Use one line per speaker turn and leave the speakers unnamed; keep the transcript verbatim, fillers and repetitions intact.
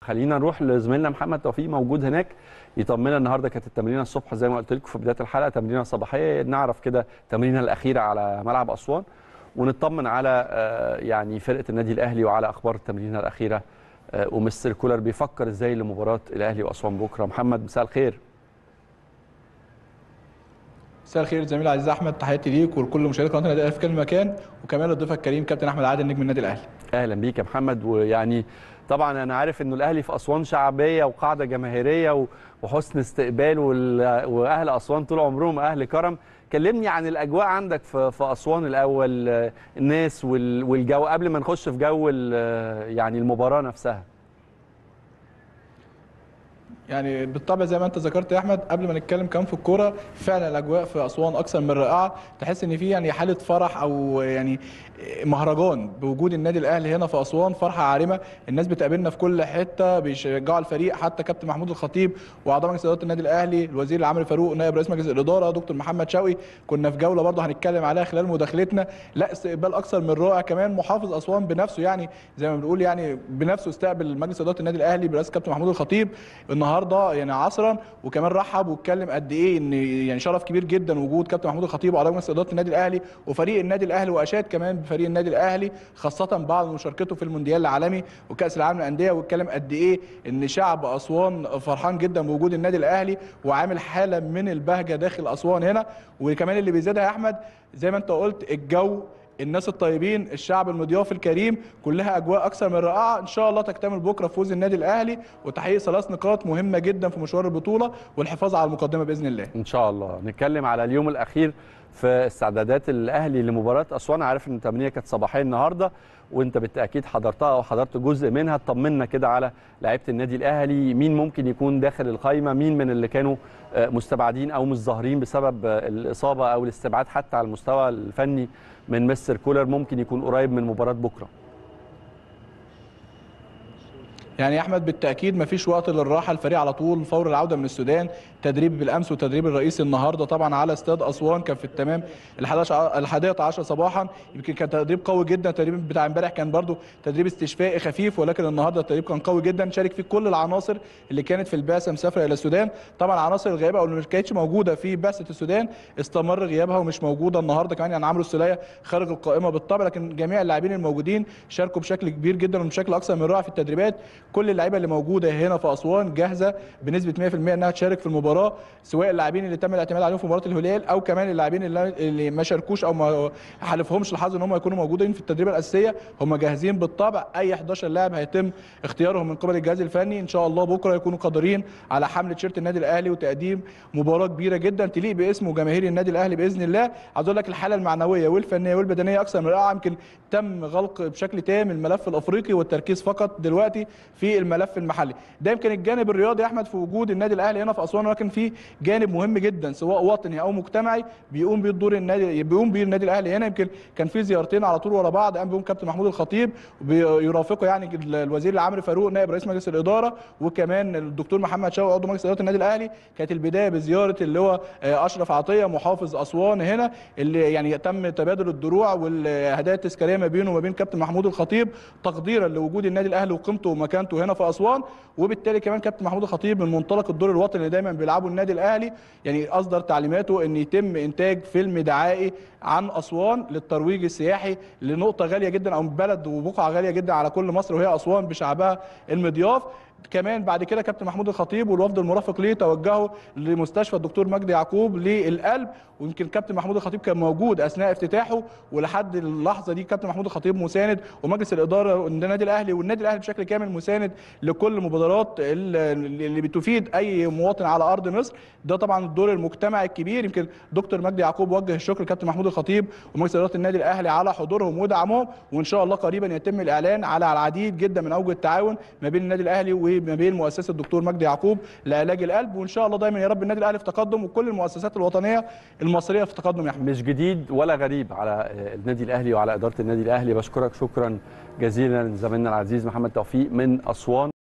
خلينا نروح لزميلنا محمد توفيق موجود هناك يطمنا. النهارده كانت التمرينه الصبح زي ما قلت لكم في بدايه الحلقه، تمرينه صباحيه، نعرف كده التمرينه الاخيره على ملعب اسوان ونطمن على يعني فرقه النادي الاهلي وعلى اخبار التمرينه الاخيره، ومستر كولر بيفكر ازاي لمباراه الاهلي واسوان بكره. محمد مساء الخير.
مساء الخير زميلي العزيز احمد، تحياتي ليك ولكل مشاهدي قناه النادي الاهلي في كل مكان، وكمان لضيفك الكريم كابتن احمد عادل نجم النادي الاهلي.
اهلا بيك يا محمد. ويعني طبعا انا عارف انه الاهلي في اسوان شعبيه وقاعده جماهيريه وحسن استقبال، واهل اسوان طول عمرهم اهل كرم. كلمني عن الاجواء عندك في في اسوان الاول، الناس والجو قبل ما نخش في جو يعني المباراه نفسها.
يعني بالطبع زي ما انت ذكرت يا احمد، قبل ما نتكلم كمان في الكوره، فعلا الاجواء في اسوان اكثر من رائعه. تحس ان في يعني حاله فرح او يعني مهرجان بوجود النادي الاهلي هنا في اسوان، فرحه عارمه. الناس بتقابلنا في كل حته بيشجعوا الفريق، حتى كابتن محمود الخطيب واعضاء مجلس اداره النادي الاهلي، الوزير العمري فاروق، نائب رئيس مجلس الاداره دكتور محمد شوقي، كنا في جوله برضه هنتكلم عليها خلال مداخلتنا. لا استقبال اكثر من رائع. كمان محافظ اسوان بنفسه يعني زي ما بنقول يعني بنفسه استقبل مجلس اداره النادي الاهلي برئاسه كابتن محمود الخطيب النهارده يعني عصرا، وكمان رحب واتكلم قد ايه ان يعني شرف كبير جدا وجود كابتن محمود الخطيب واعضاء مجلس اداره النادي الاهلي وفريق النادي الاهلي، واشاد كمان بفريق النادي الاهلي خاصه بعد مشاركته في المونديال العالمي وكاس العالم للانديه، واتكلم قد ايه ان شعب اسوان فرحان جدا بوجود النادي الاهلي وعامل حاله من البهجه داخل اسوان هنا. وكمان اللي بيزيدها يا احمد زي ما انت قلت الجو، الناس الطيبين، الشعب المضياف الكريم، كلها اجواء اكثر من رائعه. ان شاء الله تكتمل بكره فوز النادي الاهلي وتحقيق ثلاث نقاط مهمه جدا في مشوار البطوله والحفاظ على المقدمه باذن الله.
ان شاء الله. نتكلم على اليوم الاخير في استعدادات الاهلي لمباراه اسوان. عارف ان التمرينه كانت صباحيه النهارده وانت بالتاكيد حضرتها او حضرت جزء منها. طمنا كده على لعيبه النادي الاهلي، مين ممكن يكون داخل القائمه، مين من اللي كانوا مستبعدين او مش ظاهرين بسبب الاصابه او الاستبعاد حتى على المستوى الفني من مستر كولر ممكن يكون قريب من مباراه بكره.
يعني يا احمد بالتاكيد مفيش وقت للراحه، الفريق على طول فور العوده من السودان، تدريب بالامس وتدريب الرئيسي النهارده طبعا على استاد اسوان كان في التمام الحادية عشر صباحا. يمكن كان تدريب قوي جدا، التدريب بتاع امبارح كان برده تدريب استشفائي خفيف، ولكن النهارده التدريب كان قوي جدا، شارك فيه كل العناصر اللي كانت في البعثه مسافره الى السودان. طبعا العناصر الغائبه او اللي ما كانتش موجوده في بعثه السودان استمر غيابها ومش موجوده النهارده. كمان يعني عمرو السوليه خارج القائمه بالطبع، لكن جميع اللاعبين الموجودين شاركوا بشكل كبير جدا وبشكل اكثر من رائع في التدريبات. كل اللعيبه اللي موجوده هنا في اسوان جاهزه بنسبه مئة في المئة انها تشارك في المباراه، سواء اللاعبين اللي تم الاعتماد عليهم في مباراه الهلال او كمان اللاعبين اللي, اللي ما شاركوش او ما حالفهمش الحظ ان هم يكونوا موجودين في التدريبه الاساسيه، هم جاهزين بالطبع. اي احداشر لاعب هيتم اختيارهم من قبل الجهاز الفني ان شاء الله بكره يكونوا قادرين على حمل تيشيرت النادي الاهلي وتقديم مباراه كبيره جدا تليق باسم وجماهير النادي الاهلي باذن الله. عايز اقول لك الحاله المعنويه والفنيه والبدنيه اكثر من رائعه. يمكن تم غلق بشكل تام الملف الافريقي والتركيز فقط دلوقتي في الملف المحلي. ده يمكن الجانب الرياضي يا احمد في وجود النادي الاهلي هنا في اسوان، ولكن في جانب مهم جدا سواء وطني او مجتمعي بيقوم بيه الدور النادي بيقوم بيه النادي الاهلي هنا. يمكن كان في زيارتين على طول ورا بعض قام بيهم كابتن محمود الخطيب وبيرافقه يعني الوزير العمري فاروق نائب رئيس مجلس الاداره، وكمان الدكتور محمد شوقي عضو مجلس اداره النادي الاهلي. كانت البدايه بزياره اللي هو اشرف عطيه محافظ اسوان هنا، اللي يعني تم تبادل الدروع والهدايا التذكاريه ما بينه وما بين كابتن محمود الخطيب تقديرا لوجود النادي الاهلي وقيمته ومكانته هنا في اسوان. وبالتالي كمان كابتن محمود الخطيب من منطلق الدور الوطني اللي دايما بيلعبه النادي الاهلي يعني اصدر تعليماته ان يتم انتاج فيلم دعائي عن اسوان للترويج السياحي لنقطه غاليه جدا او بلد وبقعه غاليه جدا على كل مصر وهي اسوان بشعبها المضياف. كمان بعد كده كابتن محمود الخطيب والوفد المرافق ليه توجهوا لمستشفى الدكتور مجدي يعقوب للقلب، ويمكن كابتن محمود الخطيب كان موجود اثناء افتتاحه، ولحد اللحظه دي كابتن محمود الخطيب مساند ومجلس الاداره النادي الاهلي والنادي الاهلي بشكل كامل مساند لكل مبادرات اللي بتفيد اي مواطن على ارض مصر. ده طبعا الدور المجتمعي الكبير. يمكن دكتور مجدي يعقوب وجه الشكر لكابتن محمود الخطيب ومجلس اداره النادي الاهلي على حضورهم ودعمهم، وان شاء الله قريبا يتم الاعلان على العديد جدا من اوجه التعاون ما بين النادي الاهلي وما بين مؤسسه الدكتور مجدي يعقوب لعلاج القلب. وان شاء الله دايما يا رب النادي الاهلي في تقدم وكل المؤسسات الوطنيه المصريه في تقدم يا احمد.
مش جديد ولا غريب على النادي الاهلي وعلى اداره النادي الاهلي. بشكرك شكرا جزيلا زميلنا العزيز محمد توفيق من اسوان.